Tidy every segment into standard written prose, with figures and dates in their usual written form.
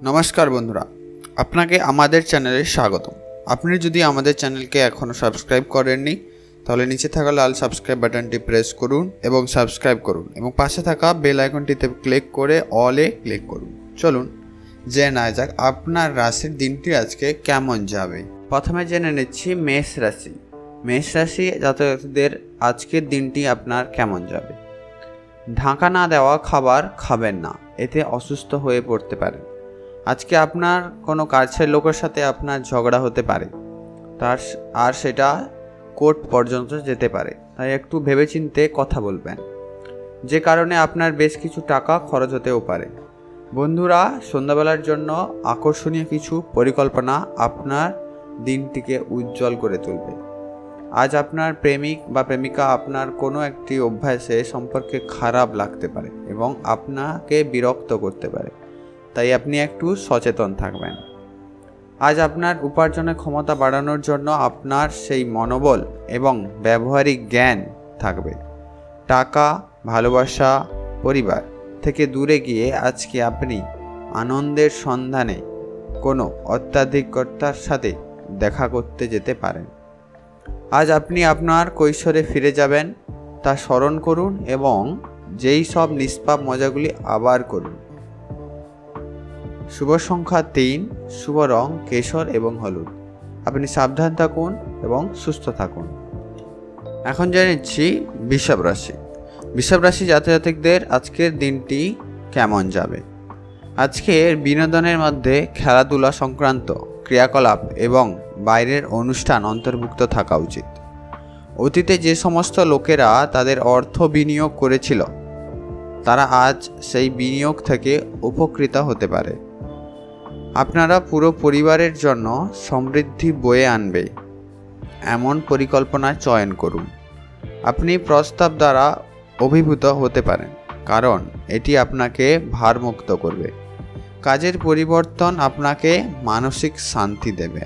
নমস্কার বন্ধুরা, আপনাকে আমাদের চ্যানেলে স্বাগতম। আপনি যদি আমাদের চ্যানেলকে এখনও সাবস্ক্রাইব করেননি তাহলে নিচে থাকা লাল সাবস্ক্রাইব বাটনটি প্রেস করুন এবং সাবস্ক্রাইব করুন এবং পাশে থাকা বেল আইকনটিতে ক্লিক করে অলে ক্লিক করুন। চলুন জেনে নেওয়া যাক আপনার রাশির দিনটি আজকে কেমন যাবে। প্রথমে জেনে নিচ্ছি মেষ রাশি। মেষ রাশি জাতকদের আজকের দিনটি আপনার কেমন যাবে। ঢাকা না দেওয়া খাবার খাবেন না, এতে অসুস্থ হয়ে পড়তে পারেন। আজকে আপনার কোনো কাছের লোকের সাথে আপনার ঝগড়া হতে পারে, আর সেটা কোর্ট পর্যন্ত যেতে পারে, তাই একটু ভেবেচিন্তে কথা বলবেন, যে কারণে আপনার বেশ কিছু টাকা খরচ হতেও পারে। বন্ধুরা, সন্ধ্যাবেলার জন্য আকর্ষণীয় কিছু পরিকল্পনা আপনার দিনটিকে উজ্জ্বল করে তুলবে। আজ আপনার প্রেমিক বা প্রেমিকা আপনার কোনো একটি অভ্যাসে সম্পর্কে খারাপ লাগতে পারে এবং আপনাকে বিরক্ত করতে পারে, তাই আপনি একটু সচেতন থাকবেন। আজ আপনার উপার্জনের ক্ষমতা বাড়ানোর জন্য আপনার সেই মনোবল এবং ব্যবহারিক জ্ঞান থাকবে। টাকা, ভালোবাসা, পরিবার থেকে দূরে গিয়ে আজকে আপনি আনন্দের সন্ধানে কোনো অত্যাধিকতার সাথে দেখা করতে যেতে পারেন। আজ আপনি আপনার কৈশোরে ফিরে যাবেন, তা স্মরণ করুন এবং যেই সব নিষ্পাপ মজাগুলি আবার করুন। শুভ সংখ্যা 3, শুভ রং কেশর এবং হলুদ। আপনি সাবধান থাকুন এবং সুস্থ থাকুন। এখন জানিচ্ছি বৃষভ রাশি। বৃষভ রাশি জাতকদের আজকের দিনটি কেমন যাবে। আজকের বিনোদনের মধ্যে খেলাধুলা সংক্রান্ত ক্রিয়াকলাপ এবং বাইরের অনুষ্ঠান অন্তর্ভুক্ত থাকা উচিত। অতীতে যে সমস্ত লোকেরা তাদের অর্থ বিনিয়োগ করেছিল তারা আজ সেই বিনিয়োগ থেকে উপকৃত হতে পারে। আপনারা পুরো পরিবারের জন্য সমৃদ্ধি বয়ে আনবে এমন পরিকল্পনা চয়ন করুন। আপনি প্রস্তাব দ্বারা অভিভূত হতে পারেন, কারণ এটি আপনাকে ভারমুক্ত করবে। কাজের পরিবর্তন আপনাকে মানসিক শান্তি দেবে।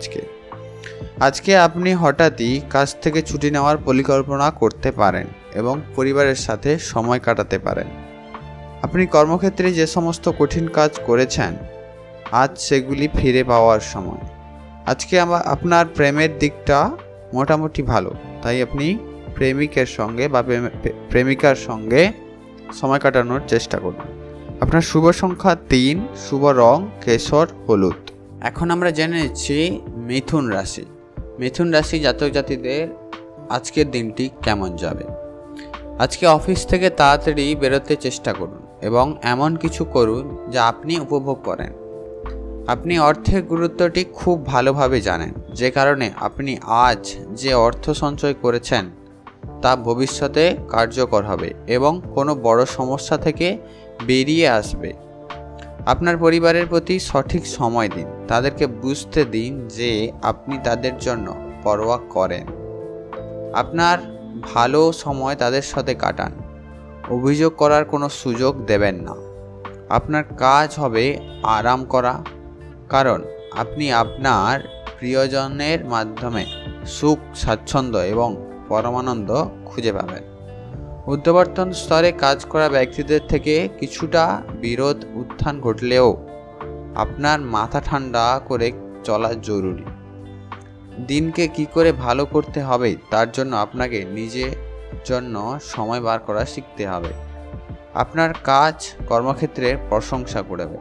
আজকে আপনি হঠাৎই কাজ থেকে ছুটি নেওয়ার পরিকল্পনা করতে পারেন এবং পরিবারের সাথে সময় কাটাতে পারেন। আপনি কর্মক্ষেত্রে যে সমস্ত কঠিন কাজ করেছেন আজ সেগুলি ফিরে পাওয়ার সময়। আজকে আপনার প্রেমের দিকটা মোটামুটি ভালো, তাই আপনি প্রেমিকের সঙ্গে বা প্রেমিকার সঙ্গে সময় কাটানোর চেষ্টা করুন। আপনার শুভ সংখ্যা 3, শুভ রং কেশর হলুদ। এখন আমরা জেনে নিচ্ছি মিথুন রাশি। মিথুন রাশি জাতক জাতিদের আজকের দিনটি কেমন যাবে। আজকে অফিস থেকে তাড়াতাড়ি বেরোতে চেষ্টা করুন এবং এমন কিছু করুন যা আপনি উপভোগ করেন। আপনি অর্থের গুরুত্বটি খুব ভালোভাবে জানেন, যে কারণে আপনি আজ যে অর্থ সঞ্চয় করেছেন তা ভবিষ্যতে কার্যকর হবে এবং কোনো বড় সমস্যা থেকে বেরিয়ে আসবে। আপনার পরিবারের প্রতি সঠিক সময় দিন, তাদেরকে বুঝতে দিন যে আপনি তাদের জন্য পরোয়া করেন। আপনার ভালো সময় তাদের সাথে কাটান, অভিযোগ করার কোনো সুযোগ দেবেন না। আপনার কাজ হবে আরাম করা, কারণ আপনি আপনার প্রিয়জনের মাধ্যমে সুখ, স্বাচ্ছন্দ্য এবং পরমানন্দ খুঁজে পাবেন। ঊর্ধ্ববর্তন স্তরে কাজ করা ব্যক্তিদের থেকে কিছুটা বিরোধ উত্থান ঘটলেও আপনার মাথা ঠান্ডা করে চলা জরুরি। দিনকে কি করে ভালো করতে হবে তার জন্য আপনাকে নিজের জন্য সময় বার করা শিখতে হবে। আপনার কাজ কর্মক্ষেত্রের প্রশংসা করবে।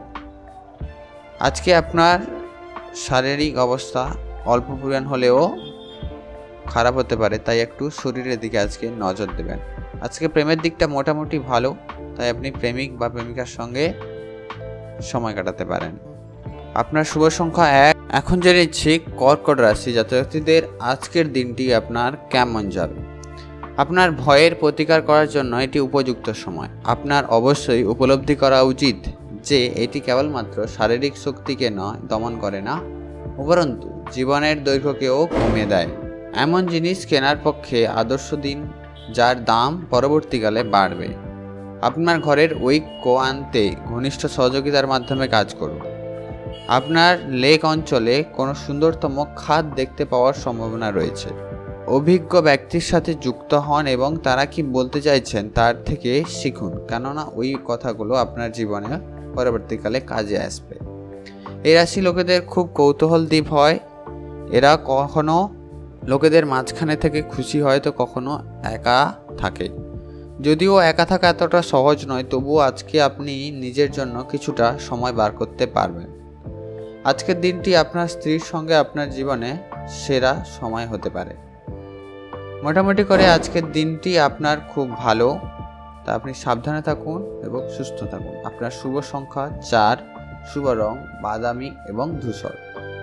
আজকে আপনার শারীরিক অবস্থা অল্প পরিমাণ হলেও খারাপ হতে পারে, তাই একটু শরীরের দিকে আজকে নজর দেবেন। আজকে প্রেমের দিকটা মোটামুটি ভালো, তাই আপনি প্রেমিক বা প্রেমিকার সঙ্গে সময় কাটাতে পারেন। আপনার শুভ সংখ্যা 1। এখন জেনে নিচ্ছি কর্কট রাশি জাতকদের আজকের দিনটি আপনার কেমন যাবে। আপনার ভয়ের প্রতিকার করার জন্য এটি উপযুক্ত সময়। আপনার অবশ্যই উপলব্ধি করা উচিত যে এটি কেবলমাত্র শারীরিক শক্তিকে নয় দমন করে না, উপরন্তু জীবনের দৈর্ঘ্যকেও কমিয়ে দেয়। এমন জিনিস কেনার পক্ষে আদর্শ দিন যার দাম পরবর্তীকালে বাড়বে। আপনার ঘরের ঐক্য আনতে ঘনিষ্ঠ সহযোগিতার মাধ্যমে কাজ করুন। আপনার লেক অঞ্চলে কোনো সুন্দরতম খাত দেখতে পাওয়ার সম্ভাবনা রয়েছে। অভিজ্ঞ ব্যক্তির সাথে যুক্ত হন এবং তারা কি বলতে চাইছেন তার থেকে শিখুন, কেননা ওই কথাগুলো আপনার জীবনে পরবর্তীকালে কাজে আসবে। এই রাশি লোকেদের খুব কৌতূহলদীপ হয়। এরা কখনো লোকেদের মাঝখানে থেকে খুশি হয় তো কখনো একা থাকে। যদিও একা থাকা এতটা সহজ নয়, তবুও আজকে আপনি নিজের জন্য কিছুটা সময় বার করতে পারবেন। আজকের দিনটি আপনার স্ত্রীর সঙ্গে আপনার জীবনে সেরা সময় হতে পারে। মোটামুটি করে আজকের দিনটি আপনার খুব ভালো, তা আপনি সাবধানে থাকুন এবং সুস্থ থাকুন। আপনার শুভ সংখ্যা 4, শুভ রং বাদামি এবং ধূসর।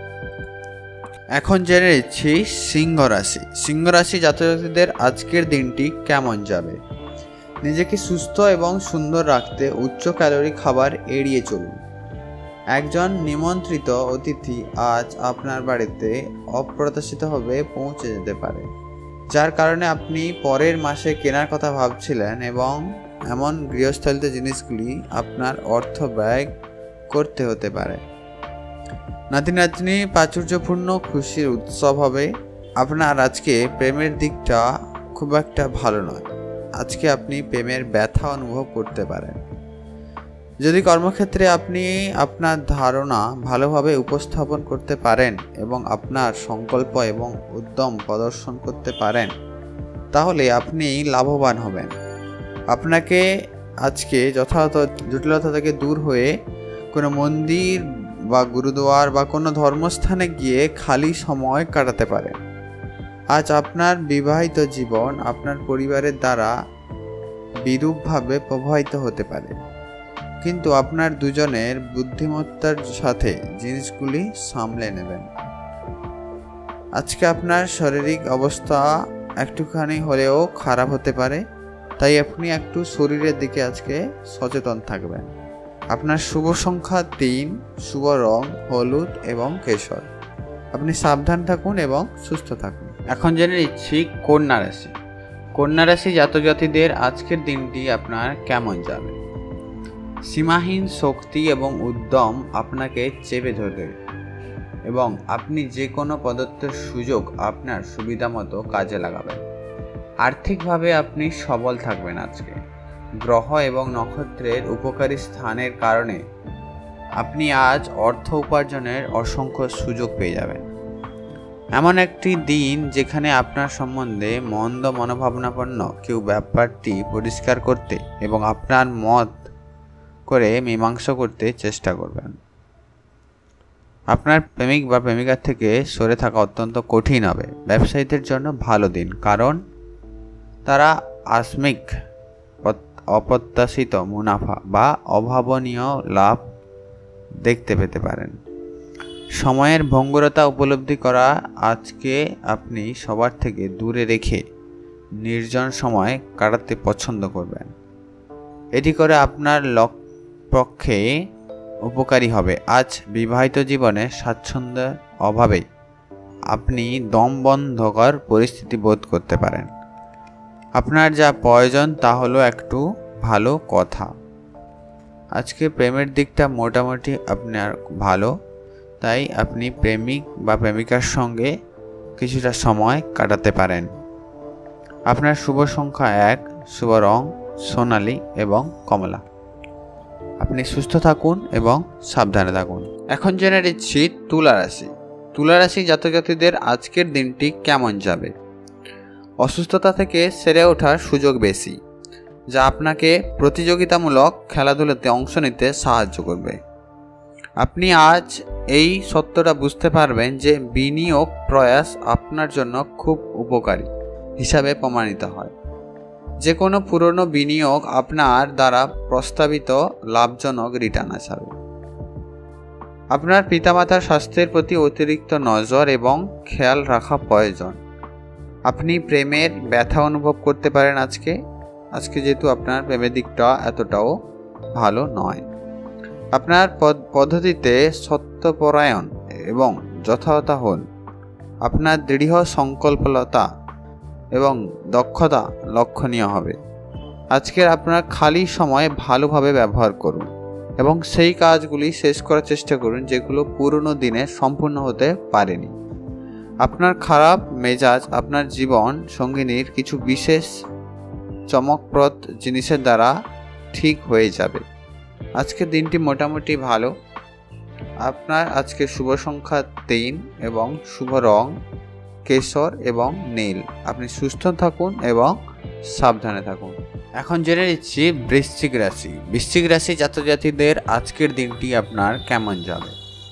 এখন জেনে নিচ্ছি সিংহ রাশি। সিংহ রাশি জাতকদের আজকের দিনটি কেমন যাবে। নিজেকে সুস্থ এবং সুন্দর রাখতে উচ্চ ক্যালোরি খাবার এড়িয়ে চলুন। একজন নিমন্ত্রিত অতিথি আজ আপনার বাড়িতে অপ্রত্যাশিতভাবে পৌঁছে যেতে পারে, যার কারণে আপনি পরের মাসে কেনার কথা ভাবছিলেন এবং এমন গৃহস্থালিত জিনিসগুলি আপনার অর্থ ব্যয় করতে হতে পারে। নাতি নাতনি প্রাচুর্যপূর্ণ খুশির উৎসব হবে। আপনার আজকে প্রেমের দিকটা খুব একটা ভালো নয়। আজকে আপনি প্রেমের ব্যথা অনুভব করতে পারেন। যদি কর্মক্ষেত্রে আপনি আপনার ধারণা ভালোভাবে উপস্থাপন করতে পারেন এবং আপনার সংকল্প এবং উদ্যম প্রদর্শন করতে পারেন, তাহলে আপনি লাভবান হবেন। আপনাকে আজকে যথাযথ জটিলতা থেকে দূর হয়ে কোনো মন্দির বা গুরুদুয়ার বা কোনো ধর্মস্থানে গিয়ে খালি সময় কাটাতে পারেন। আজ আপনার বিবাহিত জীবন আপনার পরিবারের দ্বারা বিরূপভাবে প্রভাবিত হতে পারে, কিন্তু আপনার দুজনের বুদ্ধিমত্তার সাথে জিনিসগুলি সামলে নেবেন। আজকে আপনার শারীরিক অবস্থা একটুখানি হলেও খারাপ হতে পারে, তাই আপনি একটু শরীরের দিকে আজকে সচেতন থাকবেন। আপনার শুভ সংখ্যা 3, শুভ রং হলুদ এবং কেশর। আপনি সাবধান থাকুন এবং সুস্থ থাকুন। এখন জেনে নিচ্ছি কন্যা রাশি। কন্যা রাশি জাতক-জাতিদের আজকের দিনটি আপনার কেমন যাবে। সীমাহীন শক্তি এবং উদ্যম আপনাকে চেপে ধরবে এবং আপনি যে কোনো প্রদত্তের সুযোগ আপনার সুবিধা মতো কাজে লাগাবেন। আর্থিকভাবে আপনি সবল থাকবেন। আজকে গ্রহ এবং নক্ষত্রের উপকারী স্থানের কারণে আপনি আজ অর্থ উপার্জনের অসংখ্য সুযোগ পেয়ে যাবেন। এমন একটি দিন যেখানে আপনার সম্বন্ধে মন্দ মনোভাবনাপন্ন কেউ ব্যাপারটি পরিষ্কার করতে এবং আপনার মত করে মীমাংসা করতে চেষ্টা করবেন। আপনার প্রেমিক বা প্রেমিকার থেকে সরে থাকা অত্যন্ত কঠিন হবে। ব্যবসায়ীদের জন্য ভালো দিন, কারণ তারা আকস্মিক অপ্রত্যাশিত মুনাফা বা অভাবনীয় লাভ দেখতে পেতে পারেন। সময়ের ভঙ্গুরতা উপলব্ধি করা আজকে আপনি সবার থেকে দূরে রেখে নির্জন সময় কাটাতে পছন্দ করবেন। এটি করে আপনার পক্ষে উপকারী হবে। আজ বিবাহিত জীবনে স্বাচ্ছন্দ্যের অভাবে আপনি দমবন্ধকর পরিস্থিতি বোধ করতে পারেন। আপনার যা প্রয়োজন তা হলো একটু ভালো কথা। আজকে প্রেমের দিকটা মোটামুটি আপনার ভালো, তাই আপনি প্রেমিক বা প্রেমিকার সঙ্গে কিছুটা সময় কাটাতে পারেন। আপনার শুভ সংখ্যা 1, শুভ রং সোনালী এবং কমলা। আপনি সুস্থ থাকুন এবং সাবধানে থাকুন। এখন জেনে নিচ্ছি তুলা রাশি। তুলা রাশি জাতক-জাতিদের আজকের দিনটি কেমন যাবে। অসুস্থতা থেকে সেরে ওঠার সুযোগ বেশি, যা আপনাকে প্রতিযোগিতামূলক খেলাধুলাতে অংশ নিতে সাহায্য করবে। আপনি আজ এই সত্যটা বুঝতে পারবেন যে বিনিয়োগ প্রয়াস আপনার জন্য খুব উপকারী হিসাবে প্রমাণিত হয়। যে কোনো পুরনো বিনিয়োগ আপনার দ্বারা প্রস্তাবিত লাভজনক রিটার্ন আসাবে। আপনার পিতামাতার স্বাস্থ্যের প্রতি অতিরিক্ত নজর এবং খেয়াল রাখা প্রয়োজন। আপনি প্রেমের ব্যথা অনুভব করতে পারেন আজকে যেহেতু আপনার প্রেমের দিকটা এতটাও ভালো নয়। আপনার পদ্ধতিতে সত্যপরায়ণ এবং যথাযথ হন। আপনার দৃঢ় সংকল্পলতা এবং দক্ষতা লক্ষণীয় হবে। আজকের আপনার খালি সময় ভালোভাবে ব্যবহার করুন এবং সেই কাজগুলি শেষ করার চেষ্টা করুন যেগুলো পুরনো দিনে সম্পূর্ণ হতে পারেনি। আপনার খারাপ মেজাজ আপনার জীবন সঙ্গিনীর কিছু বিশেষ চমকপ্রদ জিনিসের দ্বারা ঠিক হয়ে যাবে। আজকের দিনটি মোটামুটি ভালো। আপনার আজকে শুভ সংখ্যা 3 এবং শুভ রং কেশর এবং নীল। আপনি সুস্থ থাকুন এবং সাবধানে থাকুন। এখন জেনে নিচ্ছি বৃশ্চিক রাশি। বৃশ্চিক রাশি জাতজাতিদের আজকের দিনটি আপনার কেমন যাবে।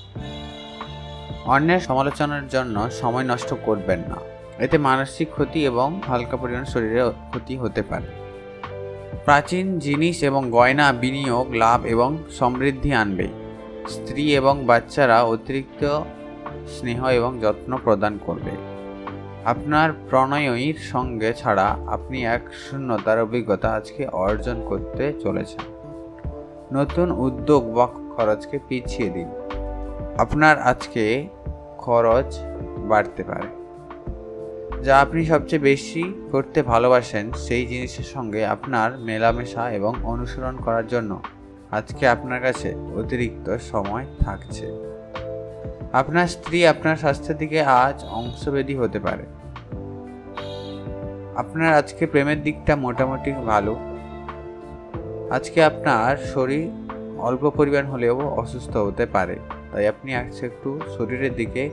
অন্যের সমালোচনার জন্য সময় নষ্ট করবেন না, এতে মানসিক ক্ষতি এবং হালকা পরিমাণ শরীরে ক্ষতি হতে পারে। প্রাচীন জিনিস এবং গয়না বিনিয়োগ লাভ এবং সমৃদ্ধি আনবে। স্ত্রী এবং বাচ্চারা অতিরিক্ত স্নেহ এবং যত্ন প্রদান করবে। আপনার প্রণয়ীর সঙ্গে ছাড়া আপনি এক শূন্যতার অভিজ্ঞতা আজকে অর্জন করতে চলেছেন। নতুন উদ্যোগ বা খরচকে পিছিয়ে দিন। আপনার আজকে খরচ বাড়তে পারে। যা আপনি সবচেয়ে বেশি করতে ভালোবাসেন সেই জিনিসের সঙ্গে আপনার মেলামেশা এবং অনুসরণ করার জন্য আজকে আপনার কাছে অতিরিক্ত সময় থাকছে। আপনার স্ত্রী আপনার স্বাস্থ্যের দিকে আজ অংশবেদী হতে পারে। আপনার আজকে প্রেমের দিকটা মোটামুটি ভালো। আজকে আপনার শরীর অল্প পরিমাণ হলেও অসুস্থ হতে পারে, তাই আপনি আজকে একটু শরীরের দিকে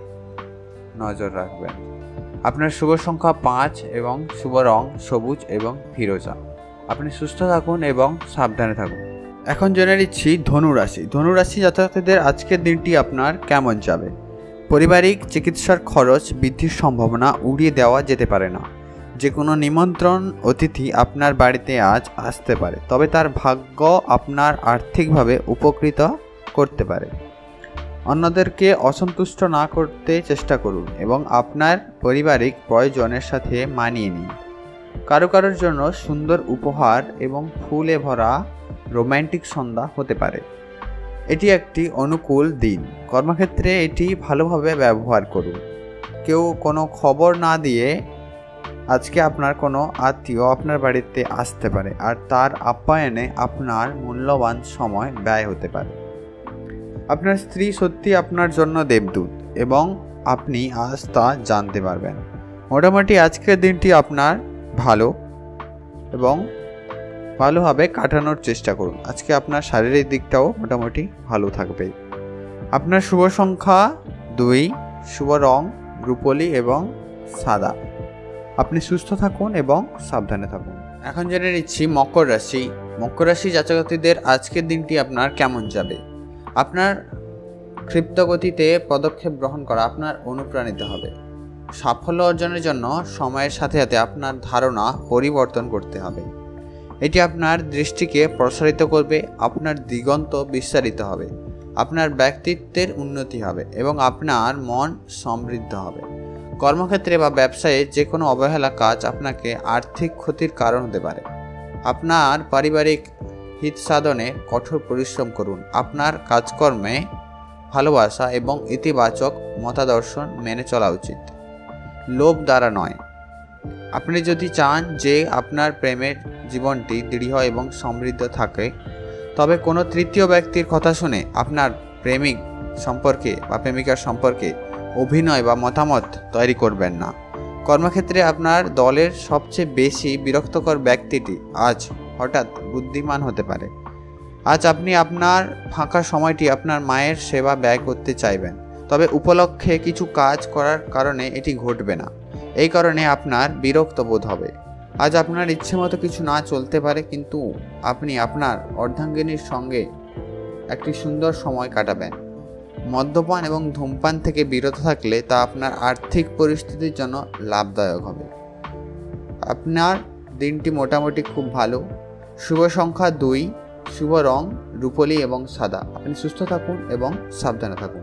নজর রাখবেন। আপনার শুভ সংখ্যা 5 এবং শুভ রং সবুজ এবং ফিরোজা। আপনি সুস্থ থাকুন এবং সাবধানে থাকুন। এখন জেনে নিচ্ছি ধনুরাশি। ধনুরাশি জাতকদের আজকের দিনটি আপনার কেমন যাবে। পারিবারিক চিকিৎসার খরচ বৃদ্ধির সম্ভাবনা উড়িয়ে দেওয়া যেতে পারে না। যে কোনো নিমন্ত্রণ অতিথি আপনার বাড়িতে আজ আসতে পারে, তবে তার ভাগ্য আপনার আর্থিকভাবে উপকৃত করতে পারে। অন্যদেরকে অসন্তুষ্ট না করতে চেষ্টা করুন এবং আপনার পারিবারিক প্রয়োজনের সাথে মানিয়ে নিন। কারোর জন্য সুন্দর উপহার এবং ফুলে ভরা রোম্যান্টিক সন্ধ্যা হতে পারে। এটি একটি অনুকূল দিন। কর্মক্ষেত্রে এটি ভালোভাবে ব্যবহার করুন। কেউ কোনো খবর না দিয়ে আজকে আপনার কোনো আত্মীয় আপনার বাড়িতে আসতে পারে, আর তার আপ্যায়নে আপনার মূল্যবান সময় ব্যয় হতে পারে। আপনার স্ত্রী সত্যি আপনার জন্য দেবদূত এবং আপনি আজ তা জানতে পারবেন। মোটামুটি আজকের দিনটি আপনার ভালো এবং ভালোভাবে কাটানোর চেষ্টা করুন। আজকে আপনার শারীরিক দিকটাও মোটামুটি ভালো থাকবে। আপনার শুভ সংখ্যা 2, শুভ রং রূপলি এবং সাদা। আপনি সুস্থ থাকুন এবং সাবধানে থাকুন। এখন জেনে নিচ্ছি মকর রাশি। মকর রাশি জাতকদের আজকের দিনটি আপনার কেমন যাবে। আপনার ক্ষিপ্ত গতিতে পদক্ষেপ গ্রহণ করা আপনার অনুপ্রাণিত হবে। সাফল্য অর্জনের জন্য সময়ের সাথে সাথে আপনার ধারণা পরিবর্তন করতে হবে। এটি আপনার দৃষ্টিকে প্রসারিত করবে, আপনার দিগন্ত বিস্তারিত হবে, আপনার ব্যক্তিত্বের উন্নতি হবে এবং আপনার মন সমৃদ্ধ হবে। কর্মক্ষেত্রে বা ব্যবসায়ে যে কোনো অবহেলা কাজ আপনাকে আর্থিক ক্ষতির কারণ হতে পারে। আপনার পারিবারিক হিত সাধনে কঠোর পরিশ্রম করুন। আপনার কাজকর্মে ভালোবাসা এবং ইতিবাচক মতাদর্শন মেনে চলা উচিত, লোভ দ্বারা নয়। আপনি যদি চান যে আপনার প্রেমের জীবনটি দৃঢ় এবং সমৃদ্ধ থাকে, তবে কোনো তৃতীয় ব্যক্তির কথা শুনে আপনার প্রেমিক সম্পর্কে বা প্রেমিকার সম্পর্কে অভিনয় বা মতামত তৈরি করবেন না। কর্মক্ষেত্রে আপনার দলের সবচেয়ে বেশি বিরক্তকর ব্যক্তিটি আজ হঠাৎ বুদ্ধিমান হতে পারে। আজ আপনি আপনার ফাঁকা সময়টি আপনার মায়ের সেবা ব্যয় করতে চাইবেন, তবে উপলক্ষে কিছু কাজ করার কারণে এটি ঘটবে না। এই কারণে আপনার বিরক্ত বোধ হবে। আজ আপনার ইচ্ছে মতো কিছু না চলতে পারে, কিন্তু আপনি আপনার অর্ধাঙ্গিনীর সঙ্গে একটি সুন্দর সময় কাটাবেন। মদ্যপান এবং ধূমপান থেকে বিরত থাকলে তা আপনার আর্থিক পরিস্থিতির জন্য লাভদায়ক হবে। আপনার দিনটি মোটামুটি খুব ভালো। শুভ সংখ্যা 2, শুভ রং রূপলি এবং সাদা। আপনি সুস্থ থাকুন এবং সাবধানে থাকুন।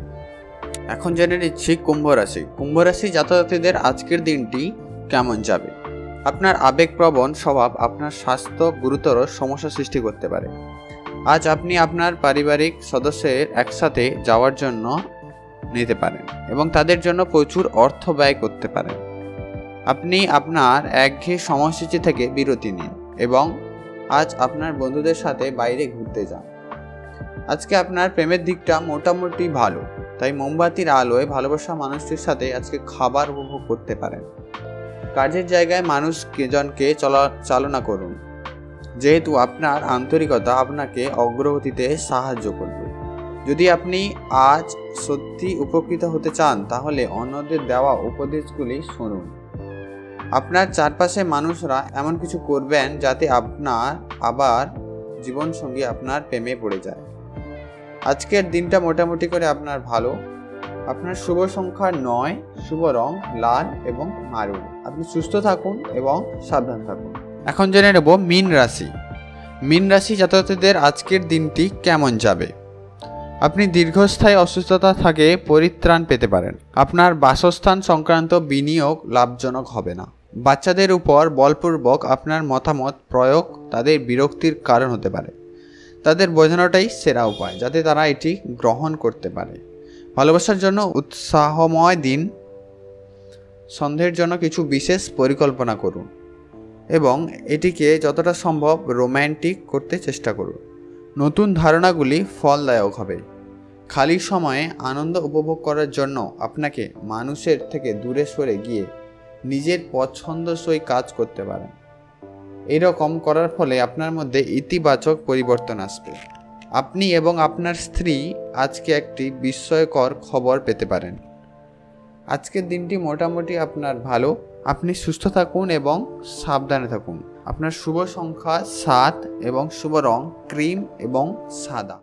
এখন জেনে নিচ্ছি কুম্ভ রাশি। কুম্ভ রাশি জাতকদের আজকের দিনটি কেমন যাবে। আপনার আবেগপ্রবণ স্বভাব আপনার স্বাস্থ্য গুরুতর সমস্যা সৃষ্টি করতে পারে। আজ আপনি আপনার পারিবারিক সদস্যের একসাথে যাওয়ার জন্য নিতে পারেন এবং তাদের জন্য প্রচুর অর্থ ব্যয় করতে পারেন। আপনি আপনার একঘেয়ে সময়সূচি থেকে বিরতি নিন এবং আজ আপনার বন্ধুদের সাথে বাইরে ঘুরতে যান। আজকে আপনার প্রেমের দিকটা মোটামুটি ভালো, তাই মোমবাতির আলোয় ভালোবাসা মানুষটির সাথে আজকে খাবার উপভোগ করতে পারেন। কাজের জায়গায় মানুষজনকে চালনা করুন, যেহেতু আপনার আন্তরিকতা আপনাকে অগ্রগতিতে সাহায্য করবে। যদি আপনি আজ সত্যি উপকৃত হতে চান তাহলে অন্যদের দেওয়া উপদেশগুলি শুনুন। আপনার চারপাশে মানুষরা এমন কিছু করবেন যাতে আপনার আবার জীবনসঙ্গী আপনার প্রেমে পড়ে যায়। আজকের দিনটা মোটামুটি করে আপনার ভালো। আপনার শুভ সংখ্যা 9, শুভ রং লাল এবং মারুন। আপনি সুস্থ থাকুন এবং সাবধান থাকুন। এখন জেনে নেব মীন রাশি। মীন রাশি জাতকদের আজকের দিনটি কেমন যাবে। আপনি দীর্ঘস্থায়ী অসুস্থতা থেকে পরিত্রাণ পেতে পারেন। আপনার বাসস্থান সংক্রান্ত বিনিয়োগ লাভজনক হবে না। বাচ্চাদের উপর বলপূর্বক আপনার মতামত প্রয়োগ তাদের বিরক্তির কারণ হতে পারে। তাদের বোঝানোটাই সেরা উপায় যাতে তারা এটি গ্রহণ করতে পারে। ভালোবাসার জন্য উৎসাহময় দিন। সন্ধ্যের জন্য কিছু বিশেষ পরিকল্পনা করুন এবং এটিকে যতটা সম্ভব রোম্যান্টিক করতে চেষ্টা করুন। নতুন ধারণাগুলি ফলদায়ক হবে। খালি সময়ে আনন্দ উপভোগ করার জন্য আপনাকে মানুষের থেকে দূরে সরে গিয়ে নিজের পছন্দসই কাজ করতে পারেন। এরকম করার ফলে আপনার মধ্যে ইতিবাচক পরিবর্তন আসবে। আপনি এবং আপনার স্ত্রী আজকে একটি বিস্ময়কর খবর পেতে পারেন। আজকের দিনটি মোটামুটি আপনার ভালো। আপনি সুস্থ থাকুন এবং সাবধানে থাকুন। আপনার শুভ সংখ্যা 7 এবং শুভ রং ক্রিম এবং সাদা।